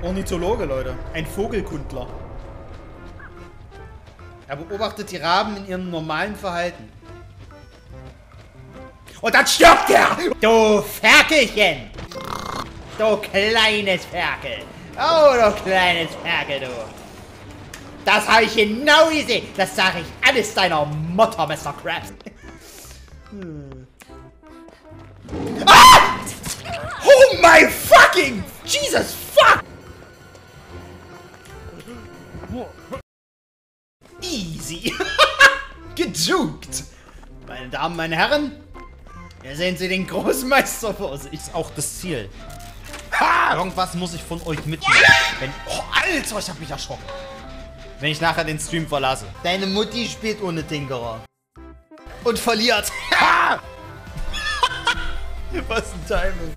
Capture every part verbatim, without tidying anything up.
Ornithologe, Leute. Ein Vogelkundler. Er beobachtet die Raben in ihrem normalen Verhalten. Und dann stirbt er! Du Ferkelchen! Du kleines Ferkel! Oh, du kleines Ferkel, du! Das habe ich genau gesehen! Das sage ich alles deiner Mutter, Mister Krabs! Hm. Ah! Oh my fucking Jesus fuck! Easy! Gejuckt! Meine Damen, meine Herren, hier sehen Sie den Großmeister vor sich. Ist auch das Ziel. Ha! Irgendwas muss ich von euch mitnehmen. Wenn, oh, Alter, ich hab mich erschrocken. Wenn ich nachher den Stream verlasse. Deine Mutti spielt ohne Tinkerer. Und verliert. Ha! Was ein Timing.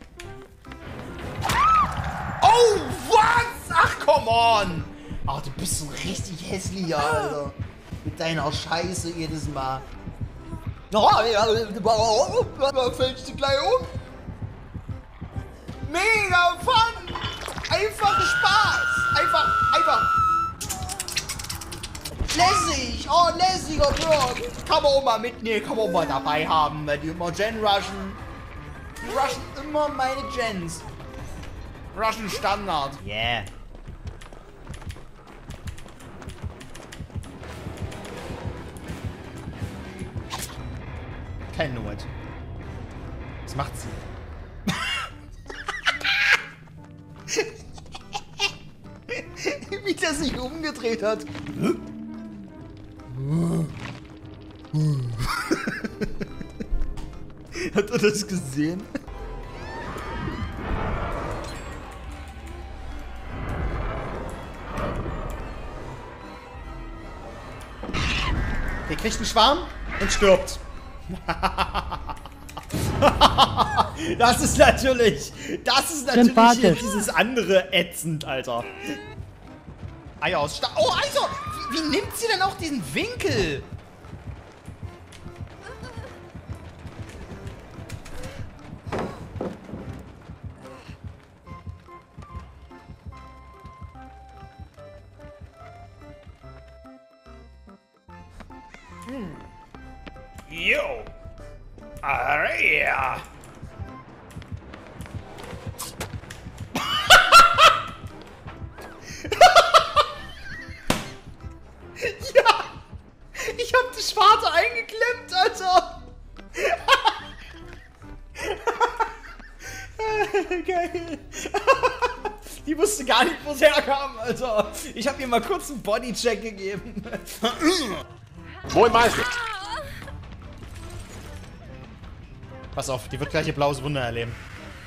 Oh, was? Ach, come on. Ach, du bist so richtig hässlich, Alter. Mit deiner Scheiße jedes Mal. Oh, ja, fällst du gleich um? Mega fun! Einfach Spaß! Einfach, einfach. Lässig! Oh, lässiger Bird! Kann man auch mal mitnehmen, kann man auch mal dabei haben, weil die immer Gen rushen. Die rushen immer meine Gens. Rushen Standard. Yeah. Kein Not. Was macht sie? Wie der sich umgedreht hat. Hat er das gesehen? Der kriegt einen Schwarm und stirbt. Das ist natürlich, das ist natürlich hier dieses andere ätzend, Alter. Eier aus Stahl. Oh, Alter! Wie, wie nimmt sie denn auch diesen Winkel? Hm. Yo! Aria! Ja! Ich hab die Schwarte eingeklemmt, Alter! Geil! Die wusste gar nicht, wo es herkam, Alter! Ich hab ihr mal kurz einen Bodycheck gegeben. Moin Meister! Pass auf, die wird gleich ihr blaues Wunder erleben.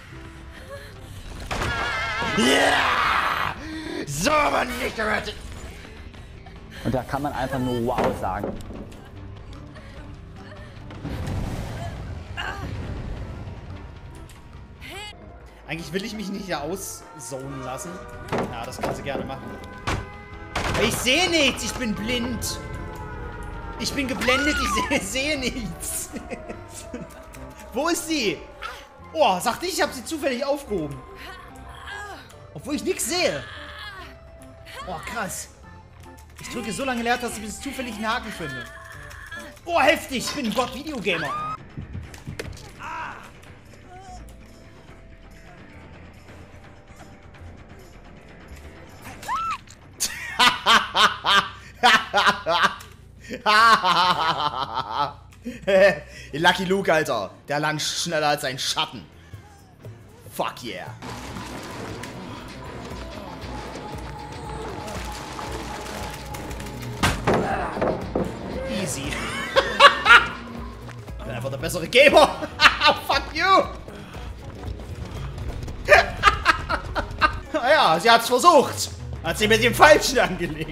Ja! So, aber nicht gerettet! Und da kann man einfach nur wow sagen. Eigentlich will ich mich nicht hier auszonen lassen. Ja, das kann sie gerne machen. Ich sehe nichts, ich bin blind. Ich bin geblendet, ich sehe, sehe nichts. Wo ist sie? Oh, sagte ich, ich habe sie zufällig aufgehoben. Obwohl ich nichts sehe. Oh, krass. Ich drücke so lange Leertaste, bis ich zufällig einen Haken finde. Oh, heftig. Ich bin ein Gott-Videogamer. Lucky Luke, Alter. Der langt schneller als ein Schatten. Fuck yeah. Easy. Ich bin einfach der bessere Gamer. Fuck you. Naja, sie hat's versucht. Hat sie mit dem Falschen angelegt.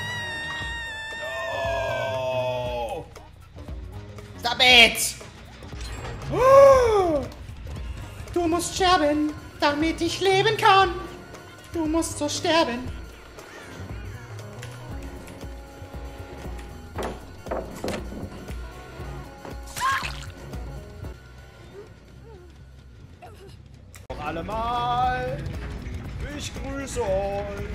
Oh. Stop it. Oh. Du musst sterben, damit ich leben kann. Du musst so sterben. Noch allemal. Ich grüße euch.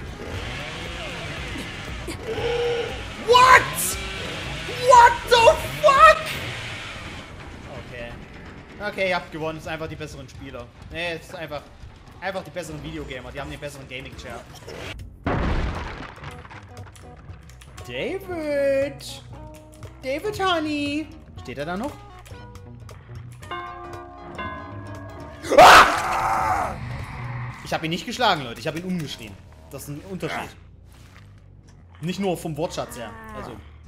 What? What the fuck? Okay. Okay, ihr habt gewonnen. Es sind einfach die besseren Spieler. Nee, es ist einfach, einfach die besseren Videogamer. Die haben den besseren Gaming-Chair. David! David, Honey! Steht er da noch? Ah! Ich habe ihn nicht geschlagen, Leute. Ich habe ihn umgeschrien. Das ist ein Unterschied. Nicht nur vom Wortschatz her. Also.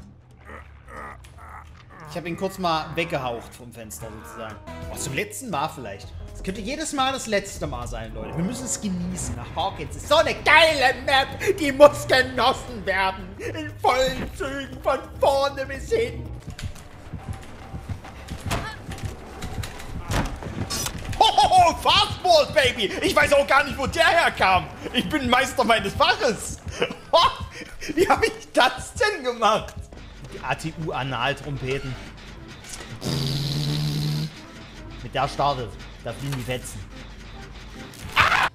Ich habe ihn kurz mal weggehaucht vom Fenster sozusagen. Oh, zum letzten Mal vielleicht. Es könnte jedes Mal das letzte Mal sein, Leute. Wir müssen es genießen. Nach Hawkins ist so eine geile Map. Die muss genossen werden. In vollen Zügen von vorne bis hin. Hohoho, Fastball, Baby. Ich weiß auch gar nicht, wo der herkam. Ich bin Meister meines Faches. Wie habe ich das denn gemacht? Die A T U-Anal-Trompeten. Mit der startet. Da fliegen die Fetzen. Ah!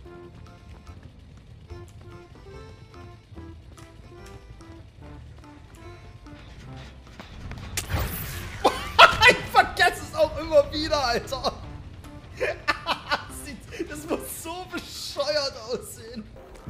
Ich vergesse es auch immer wieder, Alter. Das muss so bescheuert aussehen.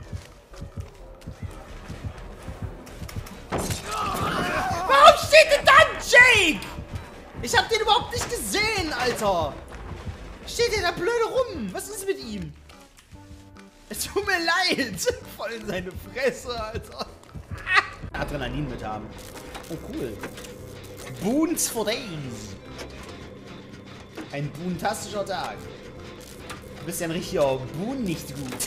Warum steht denn da Jake? Ich hab den überhaupt nicht gesehen, Alter. Steht der da blöde rum? Was ist mit ihm? Es tut mir leid. Voll in seine Fresse, Alter. Adrenalin mit haben. Oh, cool. Boons for Days. Ein boontastischer Tag. Du bist ja ein richtiger Boon nicht gut.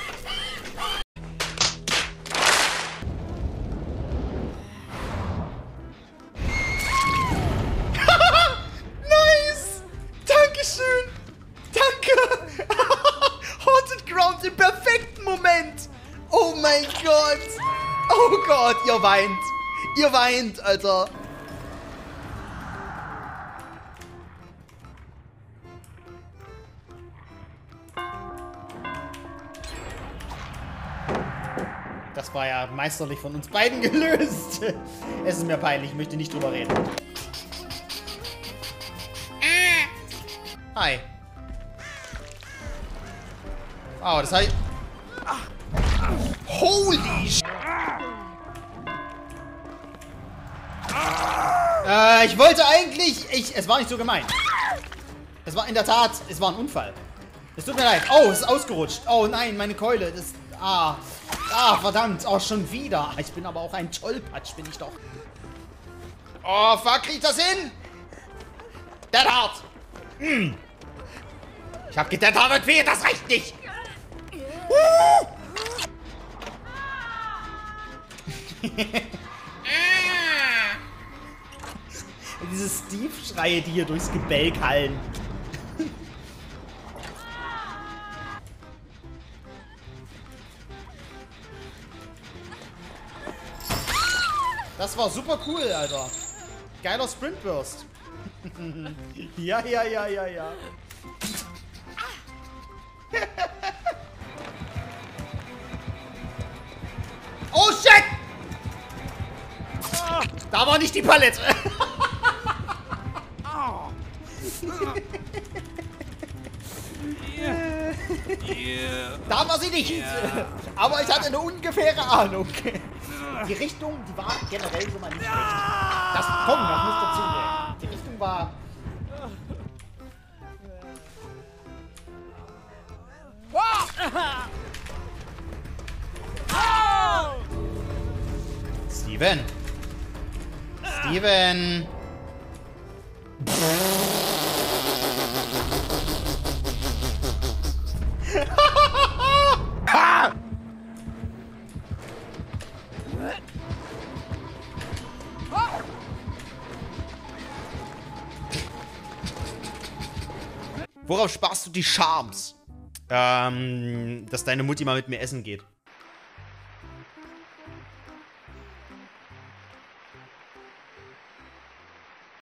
Nice! Dankeschön! Danke! Haunted Ground im perfekten Moment! Oh mein Gott! Oh Gott, ihr weint! Ihr weint, Alter! Das war ja meisterlich von uns beiden gelöst. Es ist mir peinlich, ich möchte nicht drüber reden. Hi. Oh, das heißt... Holy sh... Äh, ich wollte eigentlich... Ich, es war nicht so gemeint. Es war in der Tat... Es war ein Unfall. Es tut mir leid. Oh, es ist ausgerutscht. Oh nein, meine Keule. Das... Ah... Ah, verdammt. Oh, schon wieder. Ich bin aber auch ein Tollpatsch, bin ich doch. Oh, fuck, krieg ich das hin? Dead Hard. Hm. Ich hab gedead Hard weh, das reicht nicht. Uh. Diese Steve-Schreie, die hier durchs Gebälk hallen. Das war super cool, Alter. Geiler Sprintburst. Ja, ja, ja, ja, ja. Oh, shit! Da war nicht die Palette. Da war sie nicht. Aber ich hatte eine ungefähre Ahnung. Die Richtung, die war generell so mal nicht schlecht. Das, komm, das muss dazu gehen. Die Richtung war... Steven! Steven! Worauf sparst du die Charms? Ähm, dass deine Mutti mal mit mir essen geht.